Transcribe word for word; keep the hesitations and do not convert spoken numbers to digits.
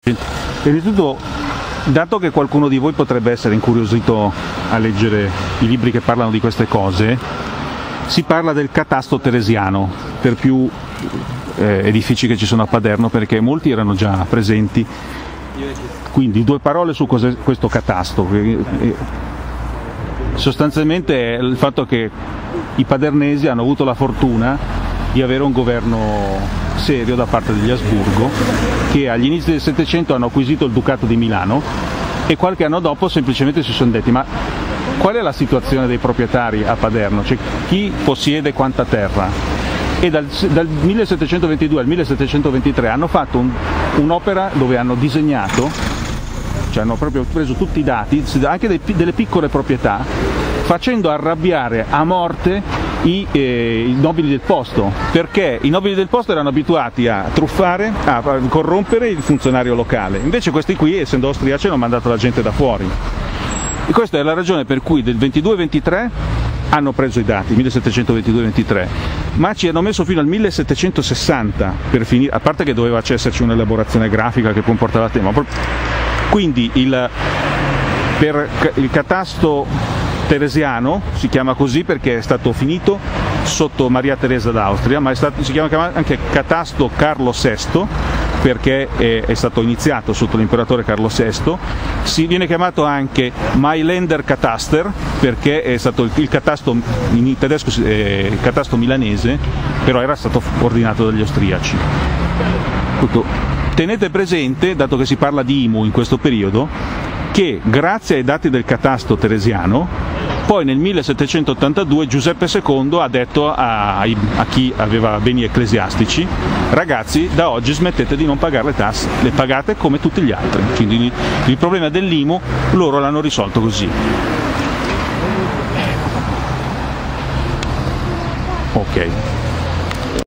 Innanzitutto, dato che qualcuno di voi potrebbe essere incuriosito a leggere i libri che parlano di queste cose, si parla del catasto teresiano per più eh, edifici che ci sono a Paderno, perché molti erano già presenti. Quindi due parole su cos'è questo catasto. Sostanzialmente è il fatto che i padernesi hanno avuto la fortuna di avere un governo serio da parte degli Asburgo, che agli inizi del Settecento hanno acquisito il Ducato di Milano e qualche anno dopo semplicemente si sono detti: ma qual è la situazione dei proprietari a Paderno? Cioè, chi possiede quanta terra? E dal, dal millesettecentoventidue al millesettecentoventitré hanno fatto un, un'opera dove hanno disegnato, cioè hanno proprio preso tutti i dati, anche dei, delle piccole proprietà, facendo arrabbiare a morte i, eh, i nobili del posto, perché i nobili del posto erano abituati a truffare, a corrompere il funzionario locale. Invece questi qui, essendo austriaci, hanno mandato la gente da fuori. E questa è la ragione per cui del ventidue ventitré hanno preso i dati, millesettecentoventidue ventitré, ma ci hanno messo fino al millesettecentosessanta per finire, a parte che doveva esserci un'elaborazione grafica che poi portava a tema. Quindi il, per il catasto teresiano si chiama così perché è stato finito sotto Maria Teresa d'Austria, ma è stato, si chiama anche catasto Carlo sesto perché è, è stato iniziato sotto l'imperatore Carlo sesto. Si viene chiamato anche Mailänder Kataster perché è stato il, il catasto in tedesco, eh, il catasto milanese, però era stato ordinato dagli austriaci. Tutto. Tenete presente, dato che si parla di I M U in questo periodo, che grazie ai dati del catasto teresiano, poi nel millesettecentottantadue Giuseppe secondo ha detto a, a chi aveva beni ecclesiastici: ragazzi, da oggi smettete di non pagare le tasse, le pagate come tutti gli altri. Quindi il problema dell'I M U loro l'hanno risolto così. Ok.